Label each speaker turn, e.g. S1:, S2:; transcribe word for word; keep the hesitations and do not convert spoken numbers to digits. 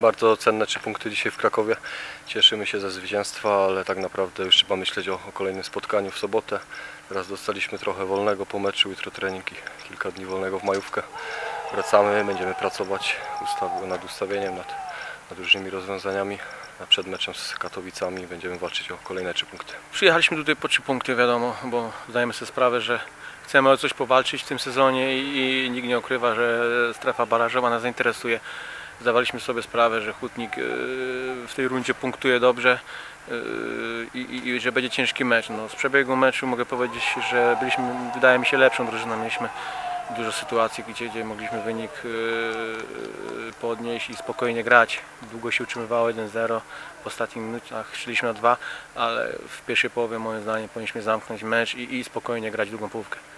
S1: Bardzo cenne trzy punkty dzisiaj w Krakowie. Cieszymy się ze zwycięstwa, ale tak naprawdę już trzeba myśleć o, o kolejnym spotkaniu w sobotę. Teraz dostaliśmy trochę wolnego po meczu, jutro trening i kilka dni wolnego w majówkę. Wracamy, będziemy pracować ustaw nad ustawieniem, nad, nad różnymi rozwiązaniami. A przed meczem z Katowicami będziemy walczyć o kolejne trzy punkty.
S2: Przyjechaliśmy tutaj po trzy punkty, wiadomo, bo zdajemy sobie sprawę, że chcemy o coś powalczyć w tym sezonie i, i nikt nie ukrywa, że strefa barażowa nas zainteresuje. Zdawaliśmy sobie sprawę, że Hutnik w tej rundzie punktuje dobrze i, i, i że będzie ciężki mecz. No, z przebiegu meczu mogę powiedzieć, że byliśmy, wydaje mi się, lepszą drużyną. Mieliśmy dużo sytuacji, gdzie, gdzie mogliśmy wynik podnieść i spokojnie grać. Długo się utrzymywało jeden zero, w ostatnich minutach szliśmy na dwa, ale w pierwszej połowie moim zdaniem powinniśmy zamknąć mecz i, i spokojnie grać długą połówkę.